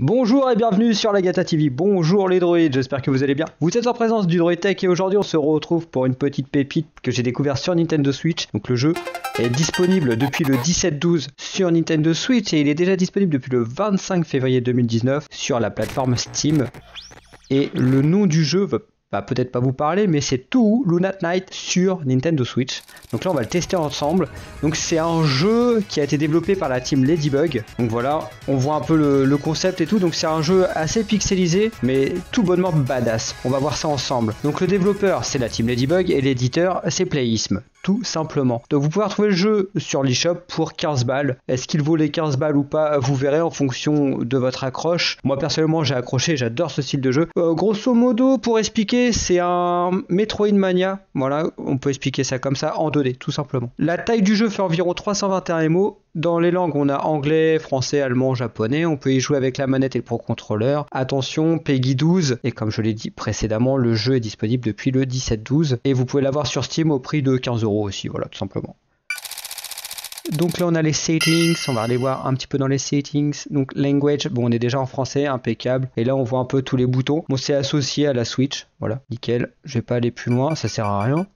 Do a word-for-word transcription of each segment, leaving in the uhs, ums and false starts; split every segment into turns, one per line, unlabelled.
Bonjour et bienvenue sur la Gata T V. Bonjour les droïdes, j'espère que vous allez bien. Vous êtes en présence du Droid Tech et aujourd'hui on se retrouve pour une petite pépite que j'ai découvert sur Nintendo Switch. Donc le jeu est disponible depuis le dix-sept douze sur Nintendo Switch et il est déjà disponible depuis le vingt-cinq février deux mille dix-neuf sur la plateforme Steam. Et le nom du jeu va va peut-être pas vous parler, mais c'est To Lunat Night sur Nintendo Switch. Donc là on va le tester ensemble. Donc c'est un jeu qui a été développé par la team Ladybug. Donc voilà, on voit un peu le, le concept et tout. Donc c'est un jeu assez pixelisé, mais tout bonnement badass. On va voir ça ensemble. Donc le développeur c'est la team Ladybug et l'éditeur c'est Playism. Tout simplement. Donc vous pouvez retrouver le jeu sur l'eShop pour quinze balles. Est-ce qu'il vaut les quinze balles ou pas? Vous verrez en fonction de votre accroche. Moi personnellement j'ai accroché, j'adore ce style de jeu. Euh, grosso modo, pour expliquer, c'est un Metroidvania. Voilà, on peut expliquer ça comme ça en deux D, tout simplement. La taille du jeu fait environ trois cent vingt et un mots. Dans les langues, on a anglais, français, allemand, japonais. On peut y jouer avec la manette et le Pro Controller. Attention, Peggy douze. Et comme je l'ai dit précédemment, le jeu est disponible depuis le dix-sept douze. Et vous pouvez l'avoir sur Steam au prix de quinze euros aussi, voilà, tout simplement. Donc là, on a les settings. On va aller voir un petit peu dans les settings. Donc, language, bon, on est déjà en français, impeccable. Et là, on voit un peu tous les boutons. Bon, c'est associé à la Switch. Voilà, nickel. Je vais pas aller plus loin, ça sert à rien.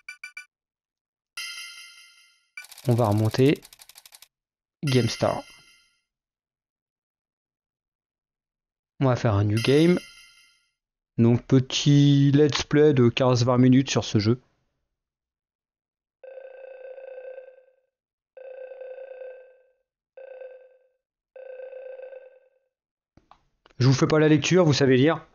On va remonter. GameStar. On va faire un new game. Donc petit let's play de quinze vingt minutes sur ce jeu. Je vous fais pas la lecture, vous savez lire.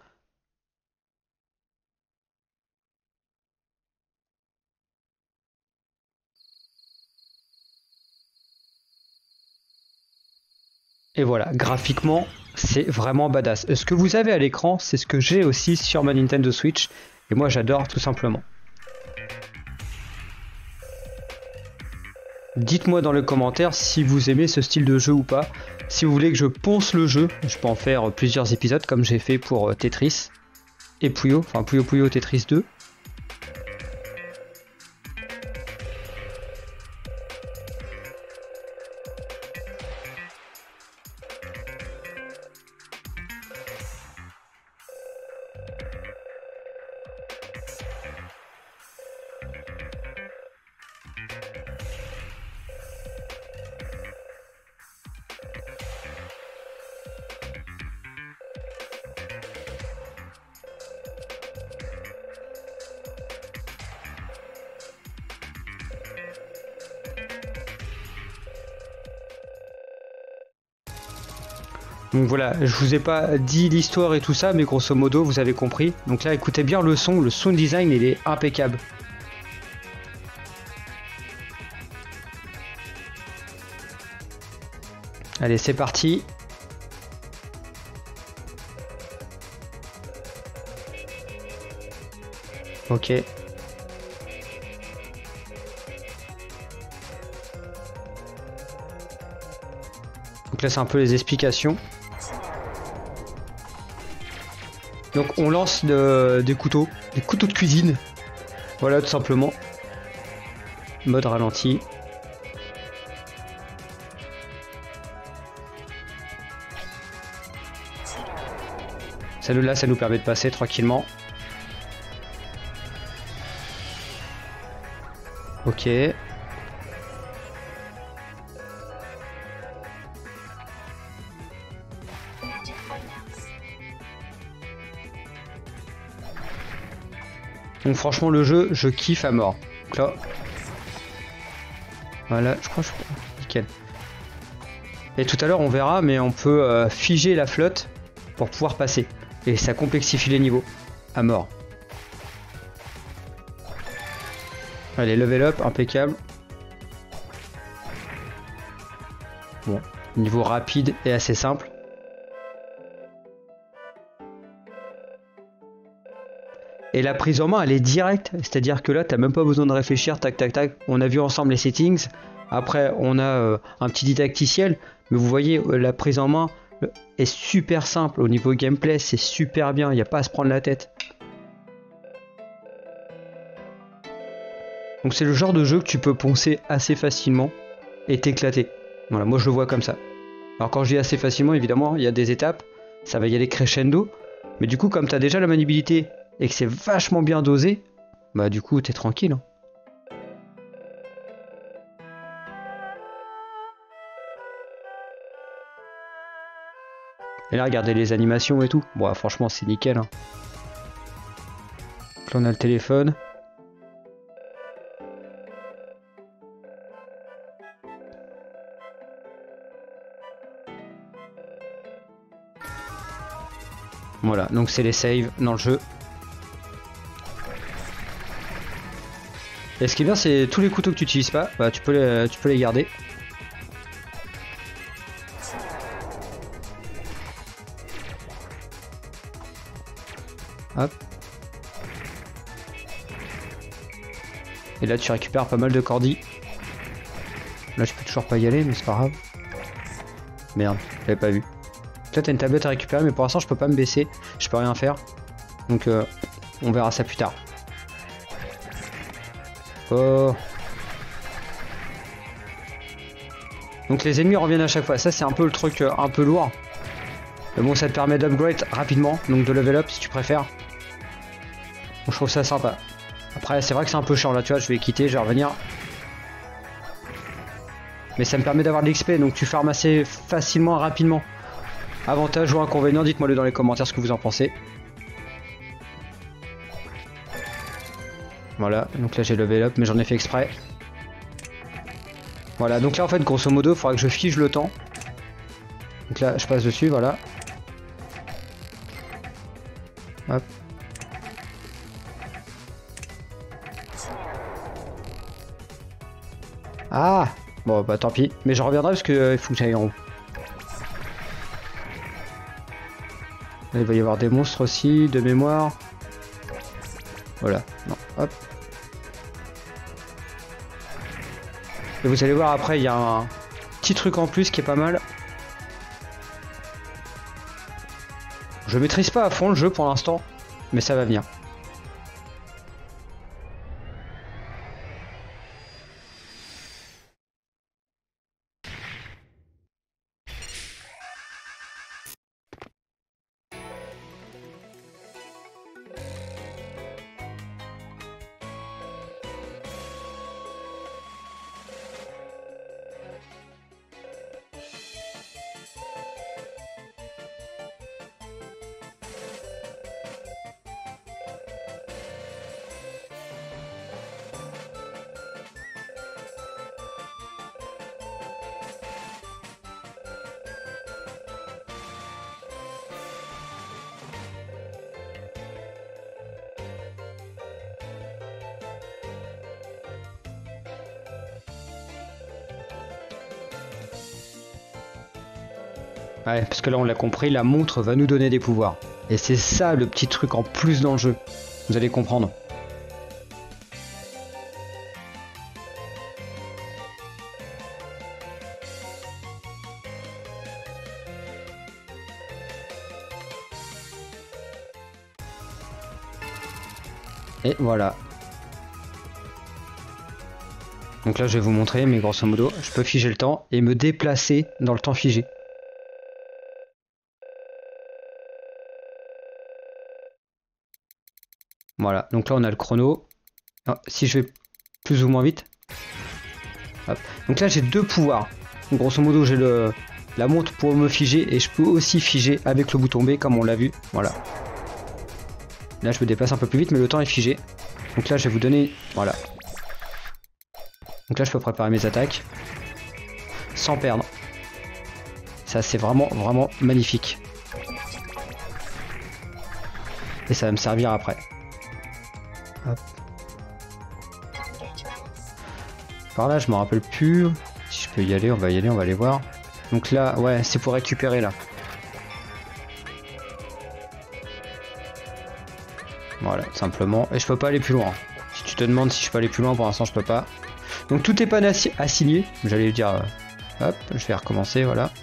Et voilà, graphiquement, c'est vraiment badass. Ce que vous avez à l'écran, c'est ce que j'ai aussi sur ma Nintendo Switch. Et moi, j'adore tout simplement. Dites-moi dans les commentaires si vous aimez ce style de jeu ou pas. Si vous voulez que je ponce le jeu, je peux en faire plusieurs épisodes comme j'ai fait pour Tetris et Puyo, enfin Puyo Puyo Tetris deux. Donc voilà, je vous ai pas dit l'histoire et tout ça, mais grosso modo, vous avez compris. Donc là, écoutez bien le son, le sound design, il est impeccable. Allez, c'est parti. Ok. Donc là, c'est un peu les explications. Donc on lance de, des couteaux, des couteaux de cuisine. Voilà, tout simplement. Mode ralenti. Celle-là, ça nous permet de passer tranquillement. Ok. Donc franchement le jeu, je kiffe à mort. Donc là, voilà, je crois, je crois, nickel. Et tout à l'heure on verra, mais on peut euh, figer la flotte pour pouvoir passer. Et ça complexifie les niveaux à mort. Allez, level up, impeccable. Bon, niveau rapide et assez simple. Et la prise en main, elle est directe, c'est-à-dire que là, t'as même pas besoin de réfléchir, tac, tac, tac. On a vu ensemble les settings. Après, on a euh, un petit didacticiel, mais vous voyez, euh, la prise en main euh, est super simple. Au niveau gameplay, c'est super bien, il n'y a pas à se prendre la tête. Donc c'est le genre de jeu que tu peux poncer assez facilement et t'éclater. Voilà, moi je le vois comme ça. Alors quand je dis assez facilement, évidemment, il y a des étapes. ça va y aller crescendo. Mais du coup, comme tu as déjà la maniabilité et que c'est vachement bien dosé, bah du coup, t'es tranquille. Hein. Et là, regardez les animations et tout. Bon, franchement, c'est nickel. Hein. Donc là, on a le téléphone. Voilà, donc c'est les saves dans le jeu. Et ce qui est bien, c'est tous les couteaux que tu n'utilises pas, bah, tu peux les, tu peux les garder. Hop. Et là, tu récupères pas mal de cordis. Là, je peux toujours pas y aller, mais c'est pas grave. Merde, j'avais pas vu. Là, t'as une tablette à récupérer, mais pour l'instant, je peux pas me baisser. Je peux rien faire. Donc, euh, on verra ça plus tard. Oh. Donc, les ennemis reviennent à chaque fois. Ça, c'est un peu le truc euh, un peu lourd. Mais bon, ça te permet d'upgrade rapidement. Donc, de level up si tu préfères. Bon, je trouve ça sympa. Après, c'est vrai que c'est un peu chiant. Là, tu vois, je vais quitter, je vais revenir. Mais ça me permet d'avoir de l'X P. Donc, tu farmes assez facilement, rapidement. Avantage ou inconvénient, dites-moi le dans les commentaires ce que vous en pensez. Voilà, donc là j'ai level up, mais j'en ai fait exprès. Voilà, donc là en fait, grosso modo, il faudra que je fige le temps. Donc là, je passe dessus, voilà. Hop. Ah! Bon, bah tant pis. Mais je reviendrai parce qu'il euh, faut que j'aille en haut. Là, il va y avoir des monstres aussi, de mémoire. Voilà, non, hop. Et vous allez voir après, il y a un petit truc en plus qui est pas mal. Je maîtrise pas à fond le jeu pour l'instant, mais ça va venir. Ouais, parce que là on l'a compris, la montre va nous donner des pouvoirs. Et c'est ça le petit truc en plus dans le jeu. Vous allez comprendre. Et voilà. Donc là je vais vous montrer, mais grosso modo, je peux figer le temps et me déplacer dans le temps figé. Voilà, donc là on a le chrono. Alors, si je vais plus ou moins vite. Hop. Donc là j'ai deux pouvoirs. Donc, grosso modo j'ai le la montre pour me figer et je peux aussi figer avec le bouton B comme on l'a vu. Voilà. Là je me déplace un peu plus vite mais le temps est figé. Donc là je vais vous donner... Voilà. Donc là je peux préparer mes attaques. Sans perdre. Ça c'est vraiment vraiment magnifique. Et ça va me servir après. Hop. Par là je me rappelle plus. Si je peux y aller, on va y aller, on va aller voir. Donc là, ouais, c'est pour récupérer là. Voilà, tout simplement. Et je peux pas aller plus loin. Si tu te demandes si je peux aller plus loin, pour l'instant je peux pas. Donc tout est pas assigné. J'allais dire, euh, hop, je vais recommencer, voilà.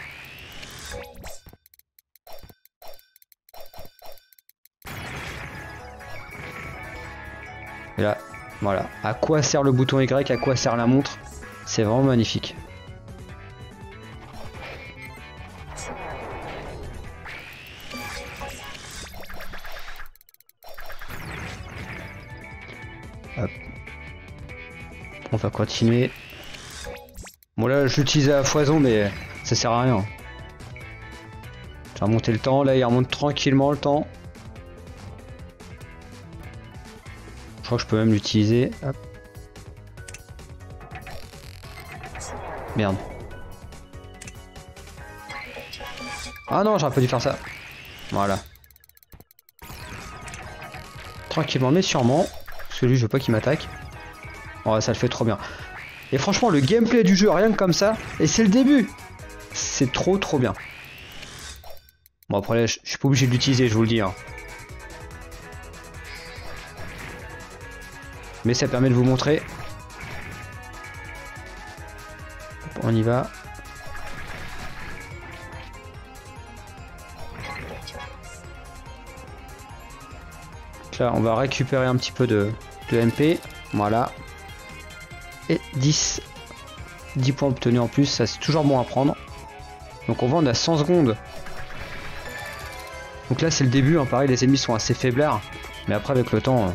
Et là, voilà. À quoi sert le bouton Y, à quoi sert la montre? C'est vraiment magnifique. On va continuer. Bon là je l'utilise à foison mais ça sert à rien. Je vais remonter le temps, là il remonte tranquillement le temps. Je crois que je peux même l'utiliser. Merde. Ah non, j'aurais pas dû faire ça. Voilà. Tranquillement mais sûrement. Parce que lui je veux pas qu'il m'attaque. Ouais, ça le fait trop bien. Et franchement le gameplay du jeu rien que comme ça. Et c'est le début. C'est trop trop bien. Bon après là, je suis pas obligé de l'utiliser, je vous le dis. Hein. Mais ça permet de vous montrer. On y va. Donc là, on va récupérer un petit peu de, de M P. Voilà. Et dix. dix points obtenus en plus, ça c'est toujours bon à prendre. Donc on va, on a cent secondes. Donc là c'est le début, hein. Pareil les ennemis sont assez faiblards. Mais après avec le temps... Euh...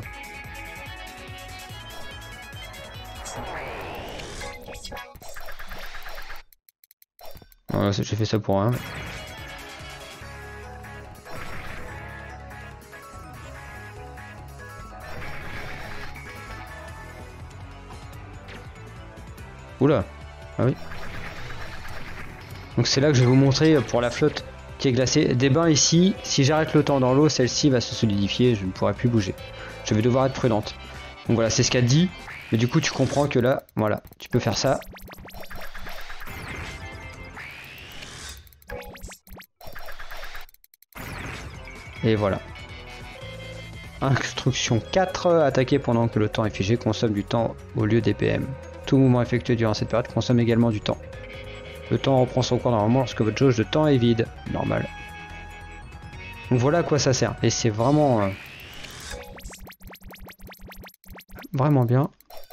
Ouais, j'ai fait ça pour rien. Oula. Ah oui. Donc c'est là que je vais vous montrer pour la flotte qui est glacée. Des bains ici, si j'arrête le temps dans l'eau, celle-ci va se solidifier, je ne pourrai plus bouger. Je vais devoir être prudente. Donc voilà, c'est ce qu'elle dit. Mais du coup tu comprends que là, voilà, tu peux faire ça. Et voilà. Instruction quatre, attaquer pendant que le temps est figé consomme du temps au lieu des P M. Tout mouvement effectué durant cette période consomme également du temps. Le temps reprend son cours normalement lorsque votre jauge de temps est vide. Normal. Donc voilà à quoi ça sert. Et c'est vraiment... Euh, vraiment bien.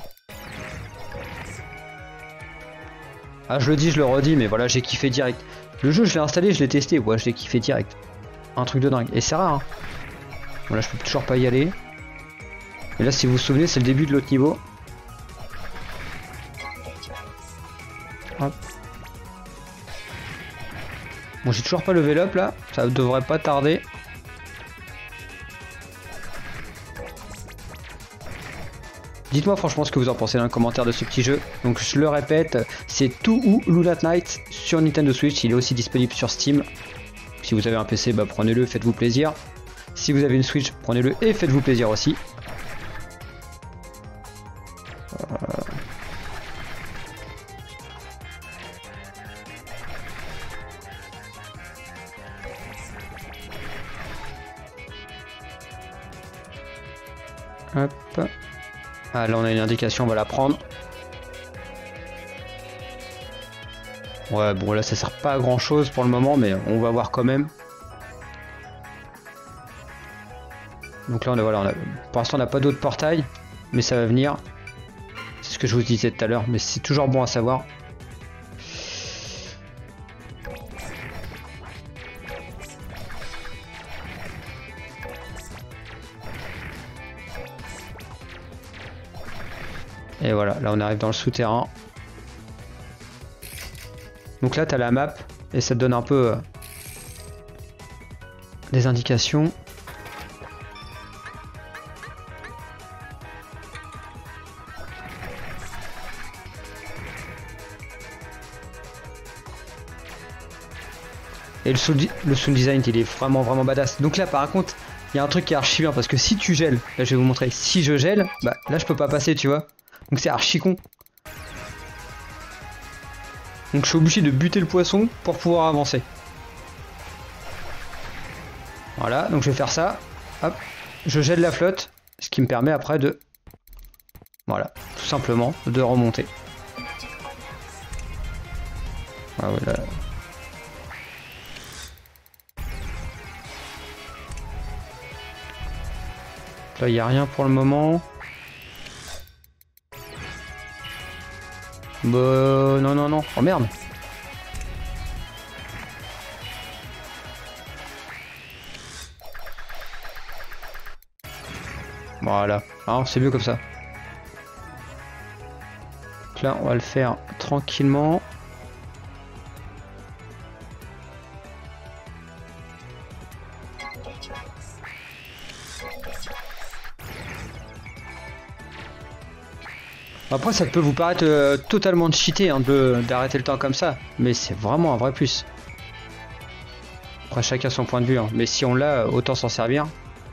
Ah je le dis, je le redis, mais voilà, j'ai kiffé direct. Le jeu je l'ai installé, je l'ai testé, ouais, je l'ai kiffé direct. Un truc de dingue. Et c'est rare. Hein. Voilà, je peux toujours pas y aller. Et là, si vous vous souvenez, c'est le début de l'autre niveau. Hop. Bon, j'ai toujours pas level up là. Ça devrait pas tarder. Dites-moi franchement ce que vous en pensez dans les commentaires de ce petit jeu. Donc je le répète, c'est Too ou Lunar Night sur Nintendo Switch. Il est aussi disponible sur Steam. Si vous avez un P C, bah prenez-le, faites-vous plaisir. Si vous avez une Switch, prenez-le et faites-vous plaisir aussi. Euh... Hop. Ah là on a une indication, on va la prendre. Ouais bon là ça sert pas à grand chose pour le moment mais on va voir quand même. Donc là on a, voilà, on a, pour l'instant on n'a pas d'autres portails mais ça va venir. C'est ce que je vous disais tout à l'heure mais c'est toujours bon à savoir. Et voilà, là on arrive dans le souterrain. Donc là tu as la map et ça te donne un peu euh, des indications. Et le sound, le sound design il est vraiment vraiment badass. Donc là par contre il y a un truc qui est archi bien parce que si tu gèles, là je vais vous montrer, si je gèle, bah là je peux pas passer tu vois. Donc c'est archi con. Donc je suis obligé de buter le poisson pour pouvoir avancer. Voilà, donc je vais faire ça. Hop, je gèle la flotte, ce qui me permet après de... Voilà, tout simplement de remonter. Ah ouais, là... Là, il n'y a rien pour le moment. Bah non non non, oh merde. Voilà, ah, c'est mieux comme ça. Donc là, on va le faire tranquillement. Après, ça peut vous paraître euh, totalement cheaté hein, d'arrêter le temps comme ça, mais c'est vraiment un vrai plus. Après, chacun son point de vue, hein. Mais si on l'a, autant s'en servir.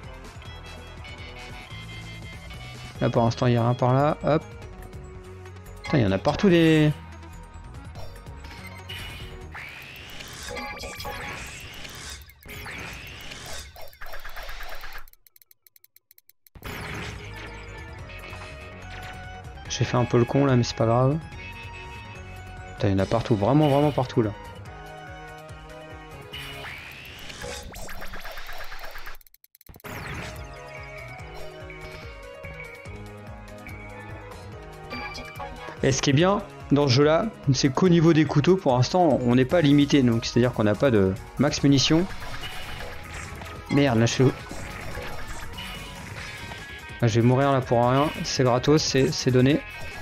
Là, pour l'instant, il n'y a rien par là. Hop. Putain, il y en a partout des... J'ai fait un peu le con là, mais c'est pas grave. Putain, il y en a partout, vraiment, vraiment partout là. Et ce qui est bien dans ce jeu là, c'est qu'au niveau des couteaux, pour l'instant, on n'est pas limité. Donc, c'est-à-dire qu'on n'a pas de max munitions. Merde, là je suis... Ah, je vais mourir là pour rien, c'est gratos, c'est donné.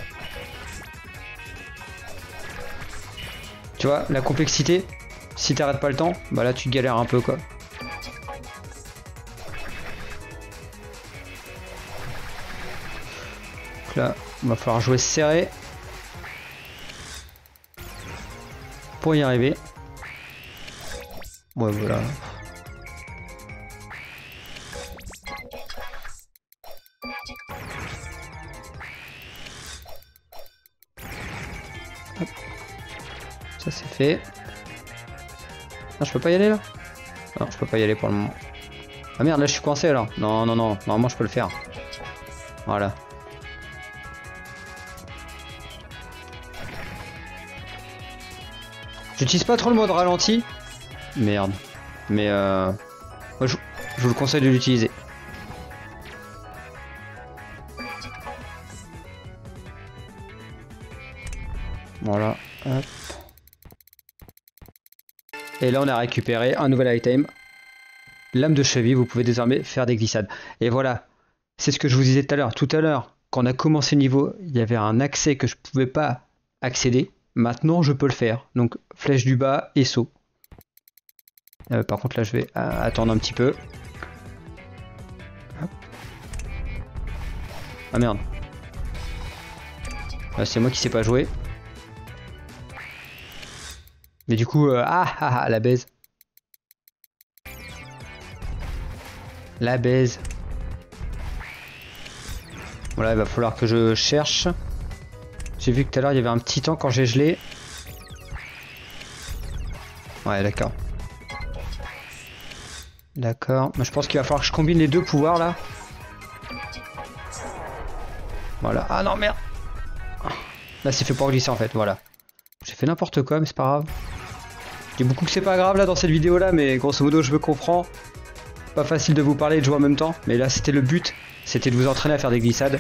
Tu vois, la complexité, si t'arrêtes pas le temps, bah là tu galères un peu quoi. Donc là, il va falloir jouer serré pour y arriver. Ouais, voilà. Hop. Ça c'est fait. Ah, je peux pas y aller là? Non, je peux pas y aller pour le moment. Ah merde, là je suis coincé alors. Non, non, non, normalement je peux le faire. Voilà. J'utilise pas trop le mode ralenti. Merde. Mais euh... moi, je, je vous le conseille de l'utiliser. Voilà. Hop. Et là on a récupéré un nouvel item. Lame de cheville, vous pouvez désormais faire des glissades. Et voilà. C'est ce que je vous disais tout à l'heure. Tout à l'heure, quand on a commencé le niveau, il y avait un accès que je pouvais pas accéder. Maintenant, je peux le faire. Donc, flèche du bas et saut. Euh, par contre, là, je vais euh, attendre un petit peu. Hop. Ah merde. C'est moi qui sais pas jouer. Mais du coup, euh, ah, ah, ah, la baise. La baise. Voilà, il va falloir que je cherche. J'ai vu que tout à l'heure il y avait un petit temps quand j'ai gelé. Ouais, d'accord. D'accord. Je pense qu'il va falloir que je combine les deux pouvoirs là. Voilà. Ah non, merde. Là, c'est fait pour glisser en fait. Voilà. J'ai fait n'importe quoi, mais c'est pas grave. Je dis beaucoup que c'est pas grave là dans cette vidéo là, mais grosso modo, je me comprends. Pas facile de vous parler et de jouer en même temps. Mais là, c'était le but. C'était de vous entraîner à faire des glissades.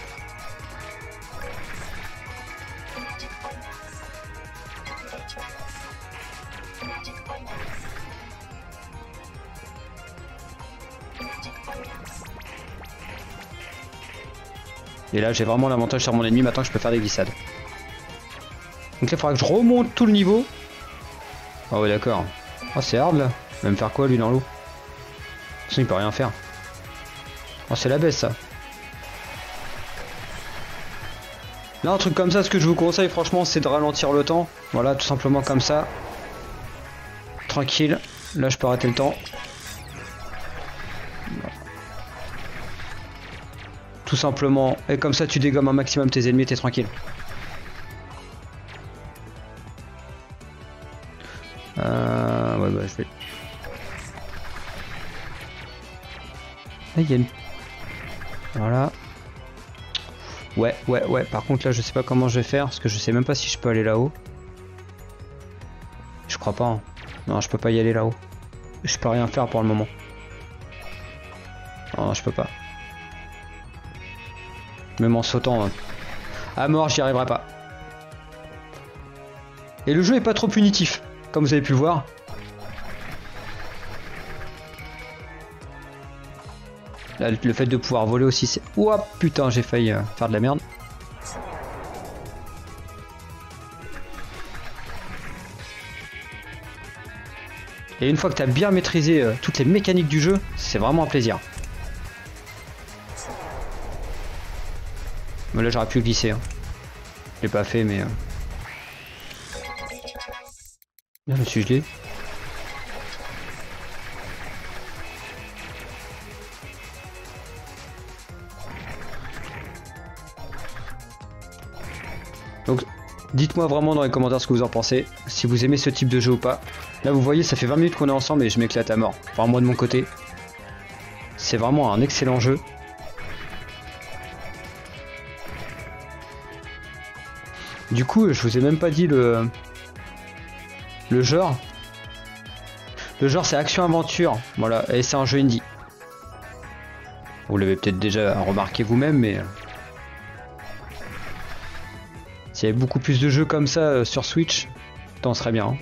Et là j'ai vraiment l'avantage sur mon ennemi maintenant que je peux faire des glissades. Donc là il faudra que je remonte tout le niveau. Ah ouais d'accord. Oh c'est hard là. Il va me faire quoi lui dans l'eau? De toute façon il peut rien faire. Oh c'est la baisse ça. Là un truc comme ça, ce que je vous conseille franchement c'est de ralentir le temps. Voilà tout simplement comme ça. Tranquille. Là je peux arrêter le temps. Tout simplement, et comme ça tu dégommes un maximum tes ennemis, t'es tranquille. Euh, ouais, bah je vais. Là il y a une. Voilà. Ouais, ouais, ouais. Par contre là je sais pas comment je vais faire parce que je sais même pas si je peux aller là-haut. Je crois pas. Hein. Non, je peux pas y aller là-haut. Je peux rien faire pour le moment. Non, je peux pas. Même en sautant. Hein. À mort, j'y arriverai pas. Et le jeu est pas trop punitif, comme vous avez pu le voir. Là, le fait de pouvoir voler aussi, c'est... Ouah, putain, j'ai failli euh, faire de la merde. Et une fois que tu as bien maîtrisé euh, toutes les mécaniques du jeu, c'est vraiment un plaisir. Mais là j'aurais pu glisser. Hein. Je l'ai pas fait mais... Euh... Bien, je me suis gelé. Donc dites-moi vraiment dans les commentaires ce que vous en pensez, si vous aimez ce type de jeu ou pas. Là vous voyez ça fait vingt minutes qu'on est ensemble et je m'éclate à mort. Enfin moi de mon côté. C'est vraiment un excellent jeu. Du coup je vous ai même pas dit le... Le genre. Le genre c'est action-aventure. Voilà, et c'est un jeu indie. Vous l'avez peut-être déjà remarqué vous-même mais... S'il y avait beaucoup plus de jeux comme ça euh, sur Switch, t'en serait bien. Hein.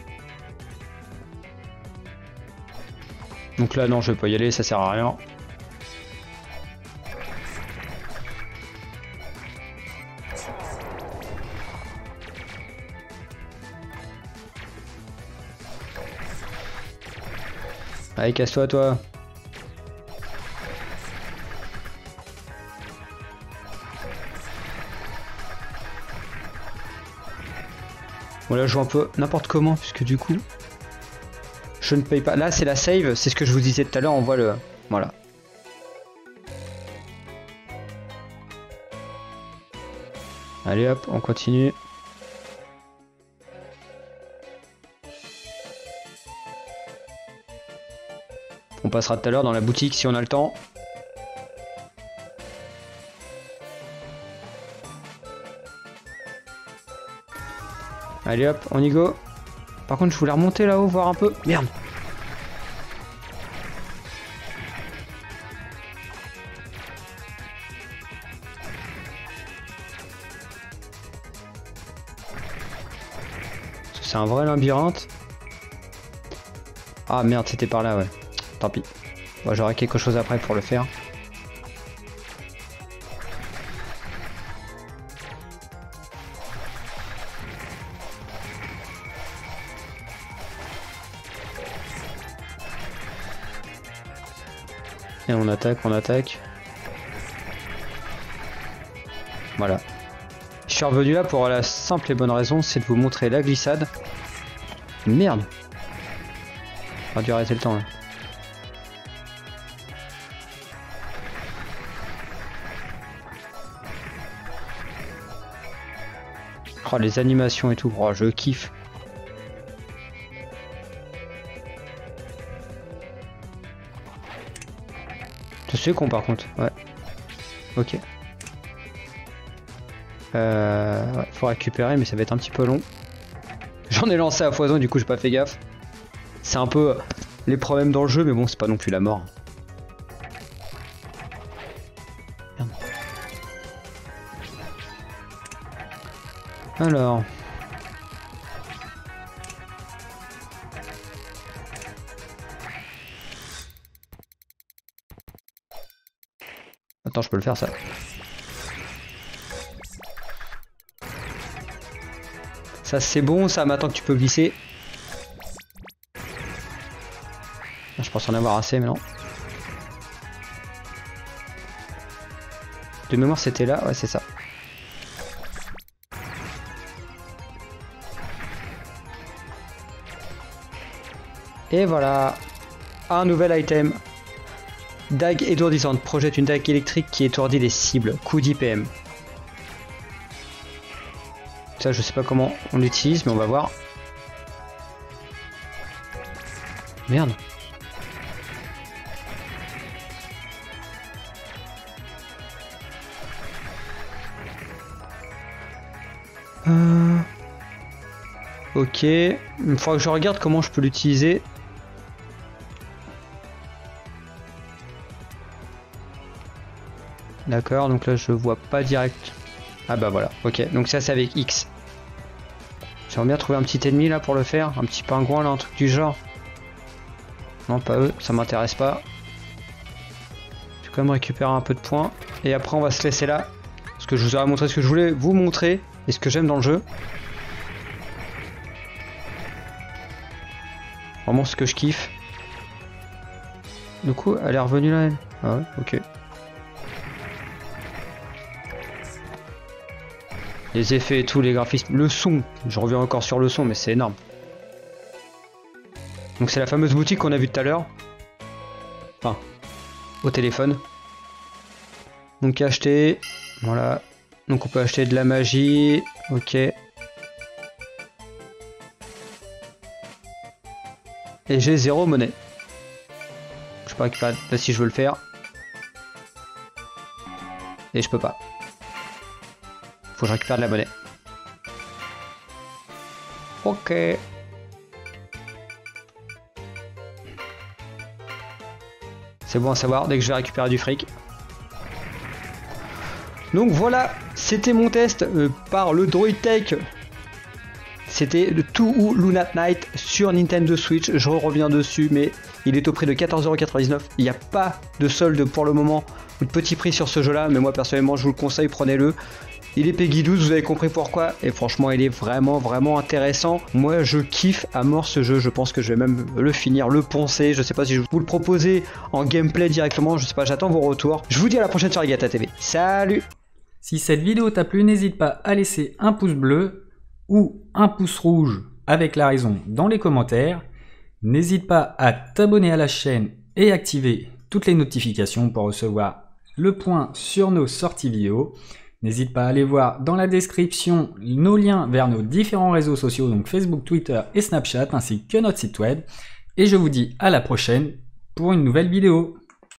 Donc là non je vais pas y aller, ça sert à rien. Allez casse-toi toi. Bon là je joue un peu n'importe comment puisque du coup je ne paye pas. Là c'est la save, c'est ce que je vous disais tout à l'heure, on voit le... Voilà. Allez hop, on continue. On passera tout à l'heure dans la boutique si on a le temps. Allez hop, on y go. Par contre je voulais remonter là-haut, voir un peu. Merde. C'est un vrai labyrinthe. Ah merde, c'était par là, ouais. Tant pis. Bon, j'aurai quelque chose après pour le faire. Et on attaque, on attaque. Voilà. Je suis revenu là pour la simple et bonne raison, c'est de vous montrer la glissade. Merde. J'aurais dû arrêter le temps là. Oh, les animations et tout, oh, je kiffe. C'est con par contre, ouais. Ok. Euh, ouais, faut récupérer mais ça va être un petit peu long. J'en ai lancé à foison du coup j'ai pas fait gaffe. C'est un peu les problèmes dans le jeu mais bon c'est pas non plus la mort. Merde. Alors... Attends, je peux le faire ça. Ça c'est bon, ça maintenant que tu peux glisser. Je pense en avoir assez mais non. De mémoire c'était là, ouais c'est ça. Et voilà, un nouvel item. Dague étourdissante projette une dague électrique qui étourdit les cibles. Coup d'I P M. Ça, je sais pas comment on l'utilise, mais on va voir. Merde. Euh... Ok. Il faudra que je regarde comment je peux l'utiliser. D'accord, donc là je vois pas direct. Ah bah voilà, ok, donc ça c'est avec X. J'aimerais bien trouver un petit ennemi là pour le faire, un petit pingouin là, un truc du genre. Non pas eux, ça m'intéresse pas. Je vais quand même récupérer un peu de points. Et après on va se laisser là. Parce que je vous aurais montré ce que je voulais vous montrer et ce que j'aime dans le jeu. Vraiment ce que je kiffe. Du coup, elle est revenue là, elle. Ah ouais, ok. Les effets et tout, les graphismes, le son. Je reviens encore sur le son, mais c'est énorme. Donc c'est la fameuse boutique qu'on a vue tout à l'heure. Enfin, au téléphone. Donc acheter, voilà. Donc on peut acheter de la magie, ok. Et j'ai zéro monnaie. Je sais pas récupérer, là si je veux le faire. Et je peux pas. Faut que je récupère de la monnaie. Ok. C'est bon à savoir, dès que je vais récupérer du fric. Donc voilà, c'était mon test euh, par le DroidTech. C'était le Two ou Lunat Knight sur Nintendo Switch. Je reviens dessus, mais il est au prix de quatorze euros quatre-vingt-dix-neuf. Il n'y a pas de solde pour le moment ou de petit prix sur ce jeu-là, mais moi personnellement, je vous le conseille, prenez-le. Il est Peggy douze, vous avez compris pourquoi, et franchement il est vraiment vraiment intéressant. Moi je kiffe à mort ce jeu, je pense que je vais même le finir, le poncer, je sais pas si je vais vous le proposer en gameplay directement, je sais pas, j'attends vos retours. Je vous dis à la prochaine sur Regatta T V, salut!
Si cette vidéo t'a plu, n'hésite pas à laisser un pouce bleu ou un pouce rouge avec la raison dans les commentaires. N'hésite pas à t'abonner à la chaîne et activer toutes les notifications pour recevoir le point sur nos sorties vidéo. N'hésite pas à aller voir dans la description nos liens vers nos différents réseaux sociaux, donc Facebook, Twitter et Snapchat, ainsi que notre site web. Et je vous dis à la prochaine pour une nouvelle vidéo.